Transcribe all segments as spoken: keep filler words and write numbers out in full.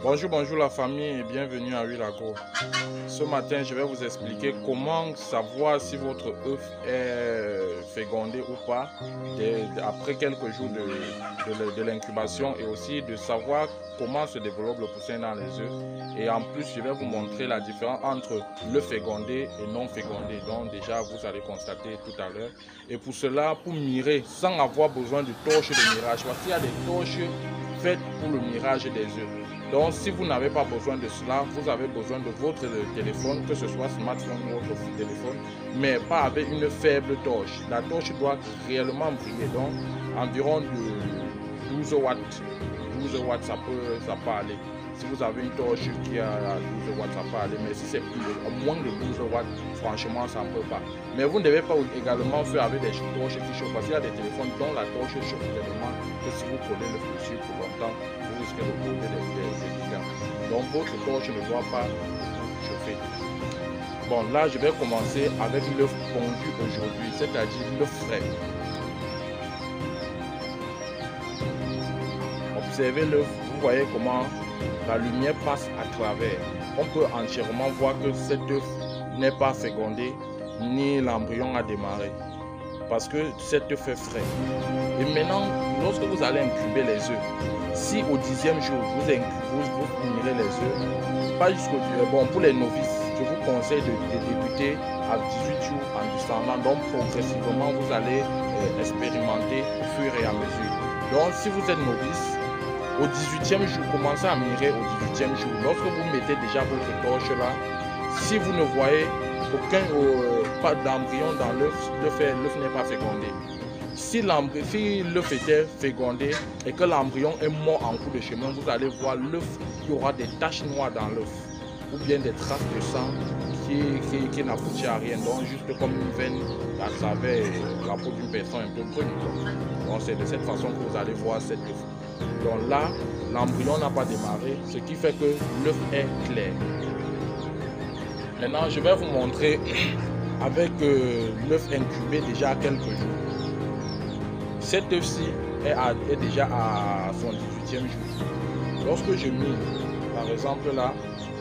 Bonjour, bonjour la famille et bienvenue à Huile Agro. Ce matin, je vais vous expliquer comment savoir si votre œuf est fécondé ou pas de, de, après quelques jours de, de, de l'incubation, et aussi de savoir comment se développe le poussin dans les œufs. Et en plus, je vais vous montrer la différence entre le fécondé et non fécondé. Donc déjà, vous allez constater tout à l'heure. Et pour cela, pour mirer sans avoir besoin de torches de mirage, parce qu'il y a des torches faites pour le mirage des œufs. Donc, si vous n'avez pas besoin de cela, vous avez besoin de votre téléphone, que ce soit smartphone ou autre téléphone, mais pas avec une faible torche. La torche doit réellement briller, donc environ de douze watts. douze watts, ça peut, ça peut aller. Si vous avez une torche qui a douze watts, ça peut aller, mais si c'est moins de douze watts, franchement, ça ne peut pas. Mais vous ne devez pas également faire avec des torches qui chauffent, parce qu'il y a des téléphones dont la torche chauffe tellement que si vous collez le dessus pour longtemps, vous risquez de causer des dégâts. Donc votre torche ne doit pas chauffer. Bon, là, je vais commencer avec l'œuf pondu aujourd'hui, c'est-à-dire l'œuf frais. Observez l'œuf, vous voyez comment la lumière passe à travers. On peut entièrement voir que cet œuf n'est pas fécondé, ni l'embryon a démarré, parce que cet œuf est frais. Et maintenant, lorsque vous allez incuber les œufs, si au dixième jour, vous, incubez, vous, vous mirez les œufs, pas jusqu'au bon, pour les novices, je vous conseille de, de débuter à dix-huit jours en descendant. Donc progressivement, vous allez euh, expérimenter au fur et à mesure. Donc si vous êtes novice, au dix-huitième jour, commencez à mirer au dix-huitième jour. Lorsque vous mettez déjà votre torche là, si vous ne voyez aucun euh, pas d'embryon dans l'œuf, l'œuf n'est pas fécondé. Si l'œuf était fécondé et que l'embryon est mort en cours de chemin, vous allez voir l'œuf, il y aura des taches noires dans l'œuf, ou bien des traces de sang qui, qui, qui n'aboutit à rien, donc juste comme une veine à travers la peau d'une personne un peu brune. Donc c'est de cette façon que vous allez voir cet œuf. Donc là, l'embryon n'a pas démarré, ce qui fait que l'œuf est clair. Maintenant, je vais vous montrer avec euh, l'œuf incubé déjà à quelques jours. Cet œuf-ci est, est déjà à son dix-huitième jour. Lorsque je mets, par exemple là,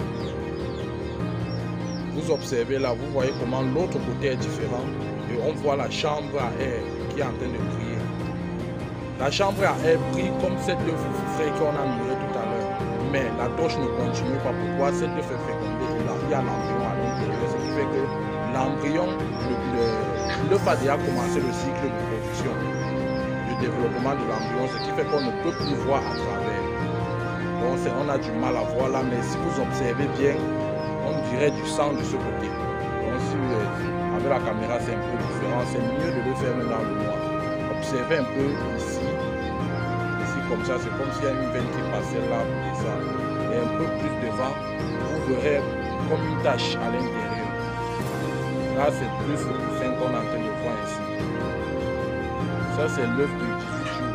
vous observez là, vous voyez comment l'autre côté est différent. Et on voit la chambre à air qui est en train de briller. La chambre à air brille comme cet œuf frais qu'on a miré tout à l'heure. Mais la torche ne continue pas. Pourquoi? Cet œuf est fécondé. Il y a l'embryon à l'intérieur. Ce qui fait que l'embryon, l'œuf a déjà commencé le cycle de production, de développement de l'embryon, ce qui fait qu'on ne peut plus voir à travers. Donc on a du mal à voir là, mais si vous observez bien, on dirait du sang de ce côté. Donc si vous êtes avec la caméra, c'est un peu différent. C'est mieux de le faire dans le noir. Observez un peu ici, ici comme ça, c'est comme s'il y a une veine qui passait là et ça. Et un peu plus devant, vous verrez comme une tache à l'intérieur. Là, c'est plus le poussin qu'on est en train de voir ici. Ça, c'est l'œuf de dix-huit jours.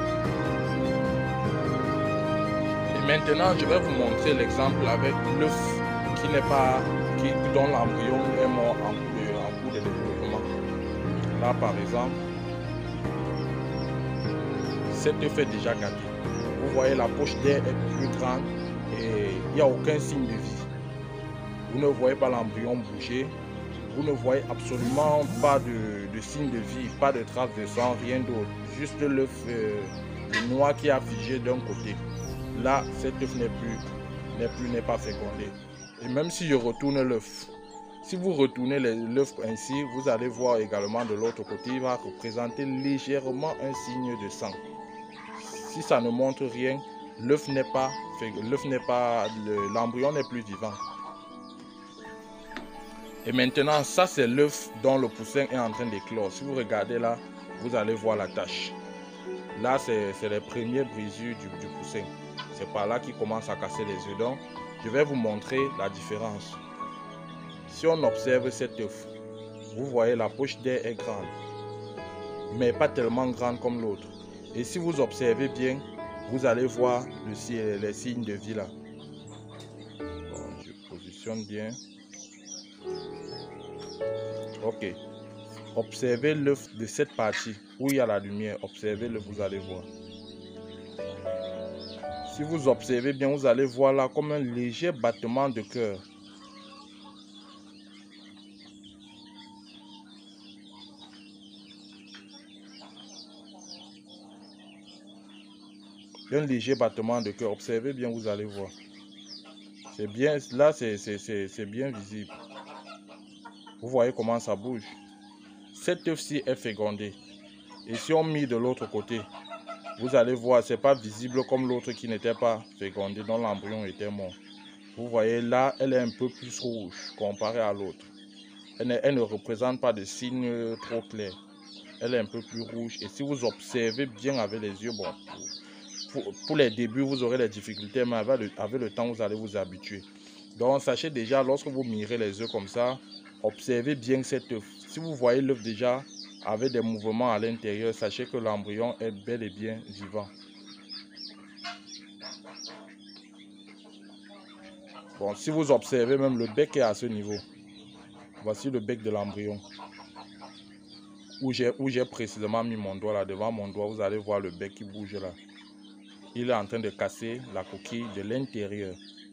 Et maintenant, je vais vous montrer l'exemple avec l'œuf qui n'est pas, qui, dont l'embryon est mort en cours de, en cours de développement. Là, par exemple, cet œuf est déjà gâté. Vous voyez, la poche d'air est plus grande et il n'y a aucun signe de vie. Vous ne voyez pas l'embryon bouger. Vous ne voyez absolument pas de, de signe de vie, pas de traces de sang, rien d'autre. Juste l'œuf euh, noir qui a figé d'un côté. Là, cet œuf n'est plus, n'est plus, n'est pas fécondé. Et même si je retourne l'œuf, si vous retournez l'œuf ainsi, vous allez voir également de l'autre côté, il va représenter légèrement un signe de sang. Si ça ne montre rien, l'œuf n'est pas, l'œuf n'est pas, l'embryon n'est plus vivant. Et maintenant, ça c'est l'œuf dont le poussin est en train d'éclore. Si vous regardez là, vous allez voir la tache. Là, c'est les premières brisures du, du poussin. C'est par là qu'il commence à casser les œufs. Donc, je vais vous montrer la différence. Si on observe cet œuf, vous voyez la poche d'air est grande, mais pas tellement grande comme l'autre. Et si vous observez bien, vous allez voir le, les signes de vie là. Bon, je positionne bien. Ok. Observez l'œuf de cette partie où il y a la lumière. Observez-le, vous allez voir. Si vous observez bien, vous allez voir là comme un léger battement de cœur. Un léger battement de cœur. Observez bien, vous allez voir. C'est bien, là c'est bien visible. Vous voyez comment ça bouge. Cet œuf-ci est fécondé. Et si on met de l'autre côté, vous allez voir, c'est pas visible comme l'autre qui n'était pas fécondé, dont l'embryon était mort. Vous voyez là, elle est un peu plus rouge comparée à l'autre. Elle, elle ne représente pas de signe trop clair. Elle est un peu plus rouge. Et si vous observez bien avec les yeux, bon, pour, pour les débuts, vous aurez des difficultés, mais avec le, avec le temps, vous allez vous habituer. Donc, sachez déjà, lorsque vous mirez les œufs comme ça, observez bien cet œuf. Si vous voyez l'œuf déjà avec des mouvements à l'intérieur, sachez que l'embryon est bel et bien vivant. Bon, si vous observez, même le bec est à ce niveau. Voici le bec de l'embryon. Où j'ai précisément mis mon doigt là, devant mon doigt, vous allez voir le bec qui bouge là. Il est en train de casser la coquille de l'intérieur.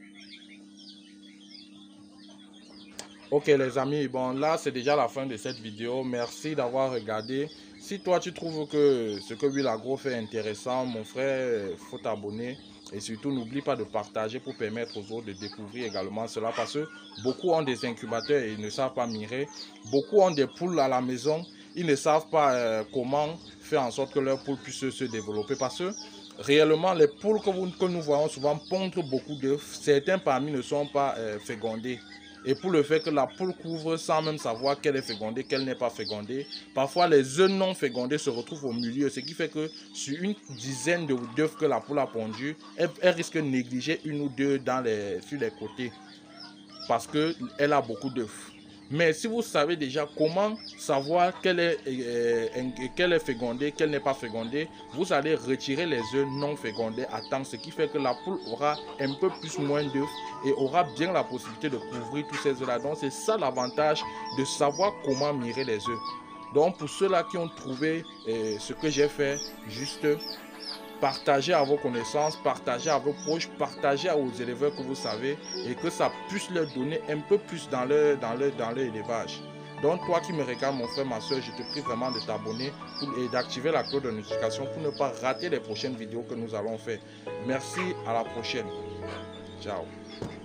Ok les amis, bon là c'est déjà la fin de cette vidéo. Merci d'avoir regardé. Si toi tu trouves que ce que Will Agro fait intéressant, mon frère, il faut t'abonner. Et surtout n'oublie pas de partager pour permettre aux autres de découvrir également cela. Parce que beaucoup ont des incubateurs et ils ne savent pas mirer. Beaucoup ont des poules à la maison. Ils ne savent pas euh, comment faire en sorte que leurs poules puissent se développer. Parce que réellement les poules que, vous, que nous voyons souvent pondre beaucoup d'œufs. Certains parmi ne sont pas euh, fécondés. Et pour le fait que la poule couvre sans même savoir qu'elle est fécondée, qu'elle n'est pas fécondée, parfois les œufs non fécondés se retrouvent au milieu. Ce qui fait que sur une dizaine d'œufs que la poule a pondu, elle, elle risque de négliger une ou deux dans les, sur les côtés. Parce qu'elle a beaucoup d'œufs. Mais si vous savez déjà comment savoir qu'elle est, euh, qu'elle est fécondée, qu'elle n'est pas fécondée, vous allez retirer les œufs non fécondés à temps, ce qui fait que la poule aura un peu plus moins d'œufs et aura bien la possibilité de couvrir tous ces œufs-là. Donc c'est ça l'avantage de savoir comment mirer les œufs. Donc pour ceux-là qui ont trouvé euh, ce que j'ai fait, juste partagez à vos connaissances, partagez à vos proches, partagez aux éleveurs que vous savez et que ça puisse leur donner un peu plus dans leur, dans leur, dans leur élevage. Donc toi qui me regardes mon frère, ma soeur, je te prie vraiment de t'abonner et d'activer la cloche de notification pour ne pas rater les prochaines vidéos que nous allons faire. Merci, à la prochaine. Ciao.